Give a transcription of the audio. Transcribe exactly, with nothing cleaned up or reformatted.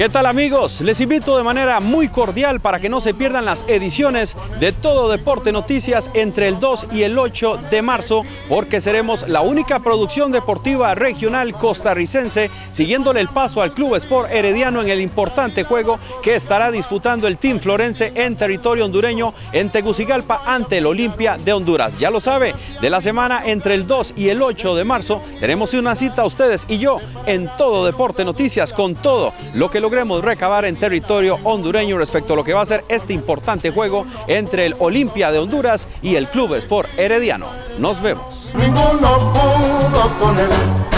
¿Qué tal, amigos? Les invito de manera muy cordial para que no se pierdan las ediciones de Todo Deporte Noticias entre el dos y el ocho de marzo, porque seremos la única producción deportiva regional costarricense siguiéndole el paso al Club Sport Herediano en el importante juego que estará disputando el Team Florense en territorio hondureño en Tegucigalpa ante el Olimpia de Honduras. Ya lo sabe, de la semana entre el dos y el ocho de marzo tenemos una cita ustedes y yo en Todo Deporte Noticias con todo lo que logremos recabar en territorio hondureño respecto a lo que va a ser este importante juego entre el Olimpia de Honduras y el Club Sport Herediano. Nos vemos. Ninguno pudo con él.